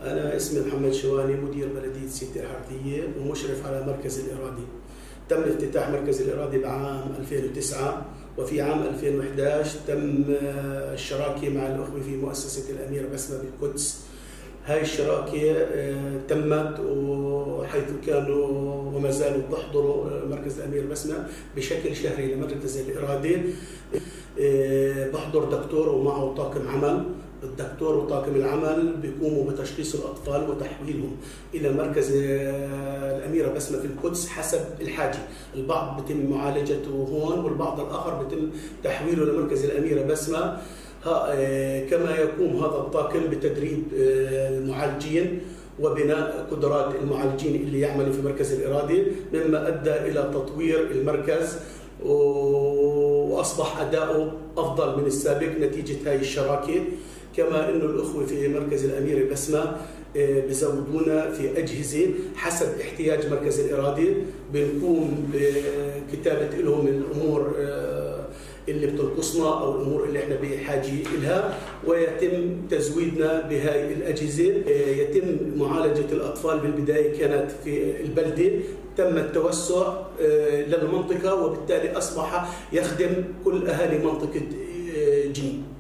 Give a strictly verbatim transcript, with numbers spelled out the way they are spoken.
أنا اسمي محمد شواني، مدير بلدية سيتي الحردية ومشرف على مركز الإرادة. تم افتتاح مركز الإرادة بعام ألفين وتسعة، وفي عام ألفين وإحدى عشر تم الشراكة مع الأخوة في مؤسسة الأميرة بسمة بالقدس. هاي الشراكة تمت وحيث كانوا وما زالوا بيحضروا مركز الأميرة بسمة بشكل شهري لمركز الإرادة. بحضر دكتور ومعه طاقم عمل. الدكتور وطاقم العمل بيقوموا بتشخيص الأطفال وتحويلهم إلى مركز الأميرة بسمة في القدس حسب الحاجة. البعض بيتم معالجته هون والبعض الآخر بيتم تحويله لمركز الأميرة بسمة. كما يقوم هذا الطاقم بتدريب المعالجين وبناء قدرات المعالجين اللي يعملوا في مركز الإرادة، مما أدى إلى تطوير المركز وأصبح أداؤه أفضل من السابق نتيجة هاي الشراكة. كما أنه الأخوة في مركز الأميرة بسمة بزودونا في أجهزة حسب احتياج مركز الإرادة. بنقوم بكتابة لهم الأمور اللي بتنقصنا أو الأمور اللي احنا بحاجة لها، ويتم تزويدنا بهاي الأجهزة. يتم معالجة الأطفال بالبداية كانت في البلدة، تم التوسع للمنطقة وبالتالي أصبح يخدم كل أهالي منطقة جنين.